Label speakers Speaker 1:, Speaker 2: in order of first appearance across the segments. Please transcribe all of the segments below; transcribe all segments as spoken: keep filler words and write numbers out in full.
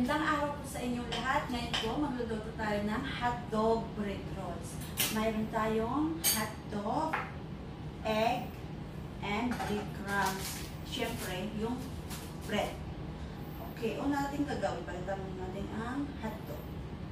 Speaker 1: Magandang araw po sa inyong lahat. Ngayon po, magluluto tayo ng hotdog bread rolls. Mayroon tayong hotdog, egg, and breadcrumbs. Siyempre, yung bread. Okay, una natin gagawin. Palitan natin ang hotdog.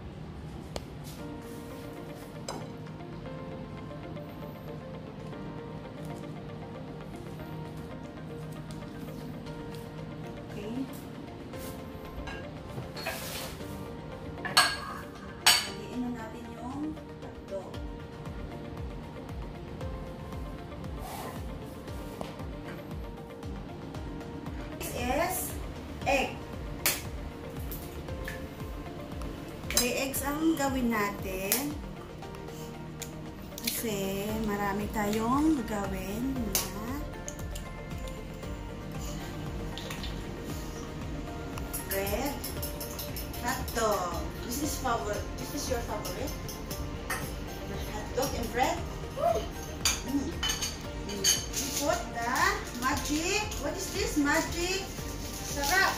Speaker 1: Is egg. three eggs ang gawin natin. Kasi marami tayong gagawin na bread hotdog. This is favorite. This is your favorite? Hotdog and bread? Mm. Put the magic. What is this? Magic syrup.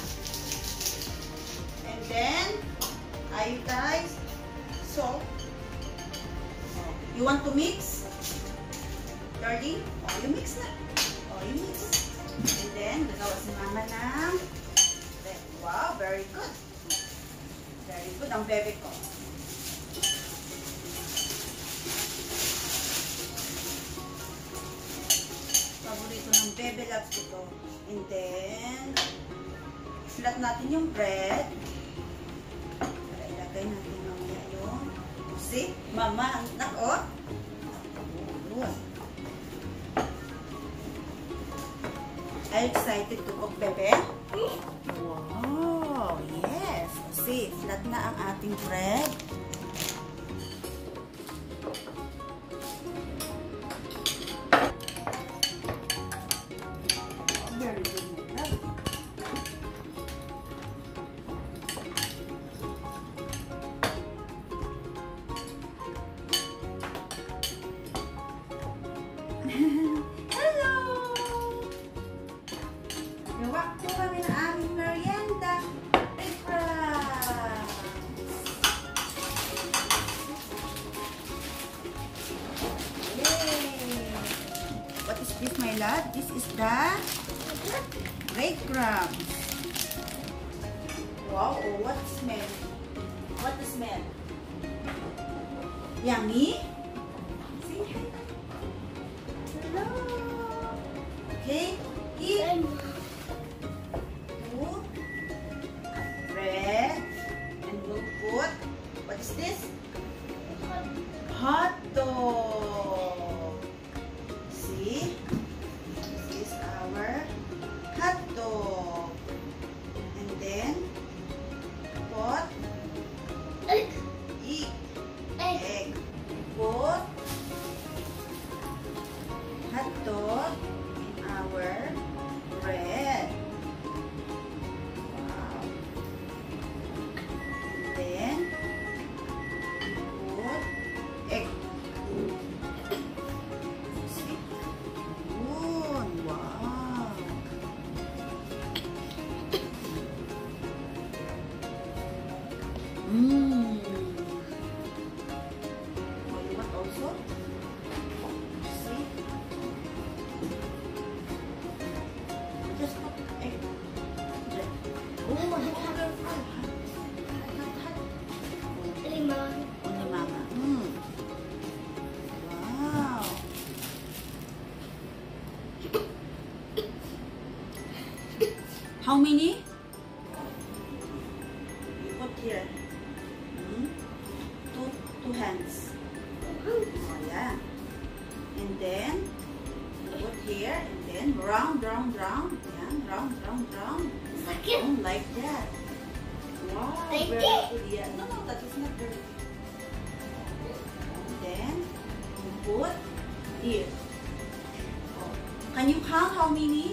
Speaker 1: And then iodized salt. You want to mix? Darling? Oh, you mix na. Oh, you mix. And then, gagawa si mama ng bread. Wow, very good. Very good ang bebe ko. Paborito ng bebe loves ito. And then, flat natin yung bread. Para ilagay natin mamaya yung see? Mama, anak, oh. Oh, are you excited to cook, bebe? Wow, yes. See, flat na ang ating bread. Very good. Hello! Gawa po kami ng aming merienda. Breadcrumbs! Yay! What is this, my love? This is the breadcrumbs. Wow, oh, what smell? What the smell? Yummy? See? Hello. Okay, eat. Put bread and we'll put, what is this? Hot dog. See? This is our hot dog. And then, put egg. Egg. Egg. Put hot dog in our bread. Wow. And then put egg. See? Good. Wow. Mmm. Oh, you want also? See? Just put egg. Oh, wonderful. Only mama. Only mama. Mm. Wow. How many? You put here. Mm. Two, two hands. Oh, yeah. And then put here, and then round, round, round, yeah, round, round, round, round, like that. Wow, very good. Yeah, no, no, that is not very good. And then you put here. Oh. Can you count how many?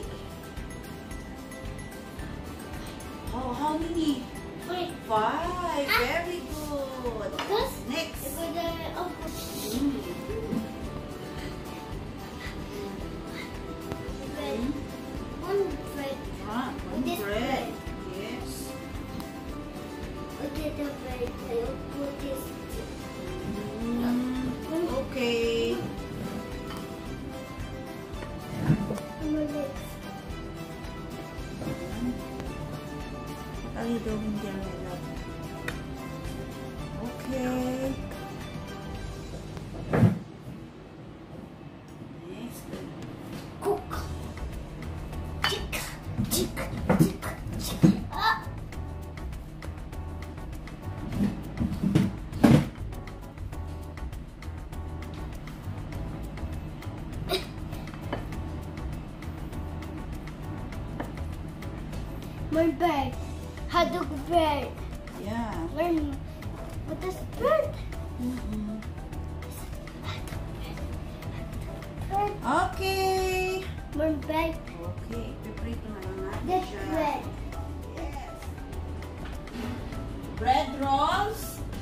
Speaker 1: Oh, how many? Five. Five. Very good. Next. Mm.
Speaker 2: One bread.
Speaker 1: Ah, one bread. Yes. Next.
Speaker 2: Cook. Chick. Chick. Chick. Chick. Ah. My bag. Hotdog bread.
Speaker 1: Yeah.
Speaker 2: My, what is bread?
Speaker 1: Mm-mm.
Speaker 2: Bread.
Speaker 1: Okay.
Speaker 2: My bag.
Speaker 1: Okay. Piprito na lang natin
Speaker 2: That's
Speaker 1: siya.
Speaker 2: bread.
Speaker 1: Yes. Bread rolls.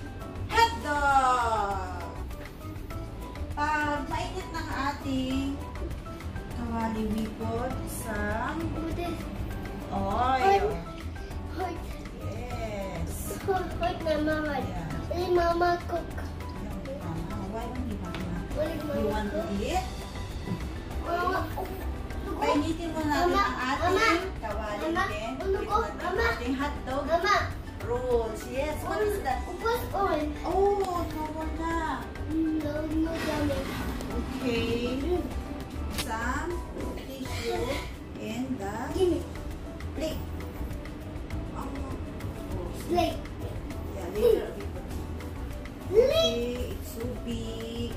Speaker 1: Hotdog. Pag mainit ng ating kawali wipot, isang
Speaker 2: What is
Speaker 1: oil.
Speaker 2: hot?
Speaker 1: Yes.
Speaker 2: Hot, hot na mama.
Speaker 1: Yeah.
Speaker 2: Let mama cook.
Speaker 1: Mama, why only mama?
Speaker 2: Will
Speaker 1: You
Speaker 2: mama
Speaker 1: want to
Speaker 2: cook?
Speaker 1: eat?
Speaker 2: Mama.
Speaker 1: Painitin mo natin
Speaker 2: Mama,
Speaker 1: ang ating
Speaker 2: Mama,
Speaker 1: kawali
Speaker 2: Mama,
Speaker 1: din.
Speaker 2: ano ko?
Speaker 1: Ito natin
Speaker 2: Mama.
Speaker 1: ang ating hotdog
Speaker 2: Mama.
Speaker 1: rolls. Yes, what is that?
Speaker 2: Upos on.
Speaker 1: Oh, no na.
Speaker 2: No, no, dami.
Speaker 1: Okay. Some tissue in the
Speaker 2: Gimme.
Speaker 1: plate. Um, oh,
Speaker 2: Slate.
Speaker 1: yeah, later we put.
Speaker 2: Slate.
Speaker 1: Okay, it's so big.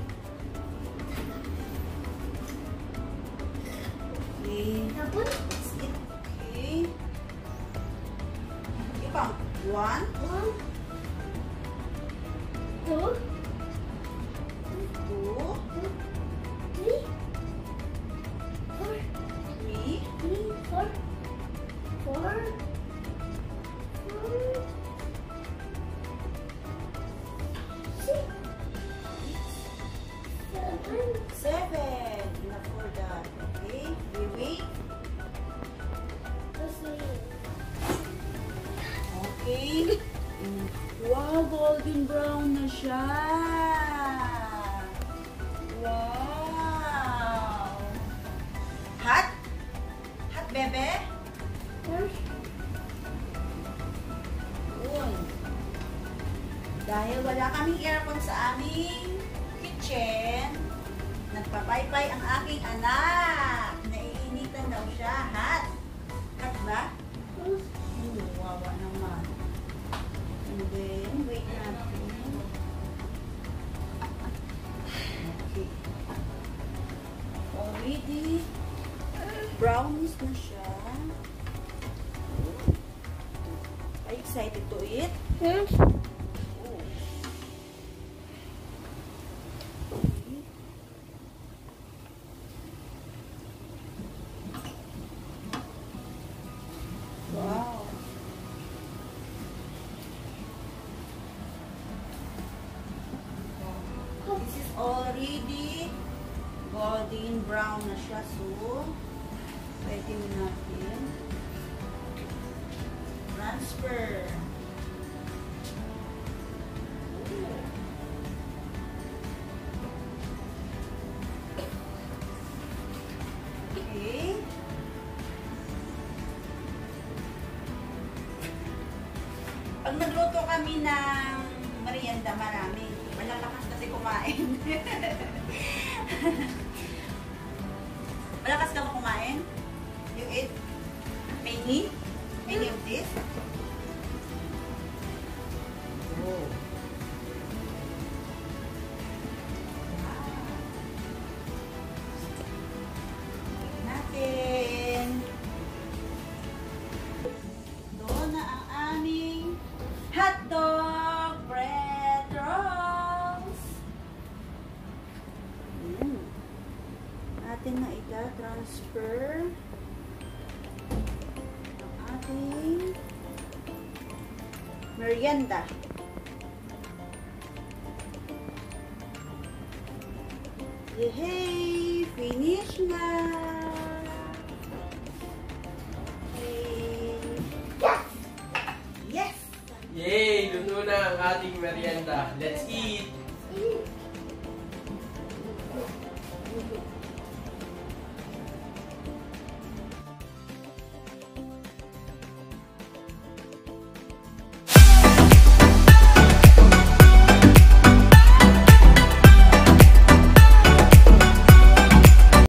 Speaker 1: Okay.
Speaker 2: Tapos,
Speaker 1: That's it. Okay. You count. One,
Speaker 2: one, two,
Speaker 1: two,
Speaker 2: three, four,
Speaker 1: three,
Speaker 2: three, four, four, four, six, seven.
Speaker 1: seven. Enough for that. Okay. We wait.
Speaker 2: Let's see.
Speaker 1: Okay. Wow, golden brown na siya. Wow. Hot? Hot, bebe? Yun. Dahil wala kaming aircon sa aming kitchen, nagpapaybay ang aking anak. Naiinitan daw siya. Hot? Hot ba? Hmm, wawa naman. And then, wait natin. Okay. Already, brownish na siya. Are you excited to eat?
Speaker 2: Yes.
Speaker 1: Oh. Wow. This is already golden brown na siya. So, pwede mo natin transfer. Okay. Pag nagluto kami ng merienda, marami. Malalakas kasi kumain. Malakas ka ba kumain? You eat many? Many of this? Oh. Wow. Natin. Doon na ang aming hotdog bread rolls. Ayan. Atin na ita-transfer ang ating merienda. Yehey! Finish na! Okay. Yes!
Speaker 3: Yay! Luto na ang ating merienda. Let's eat!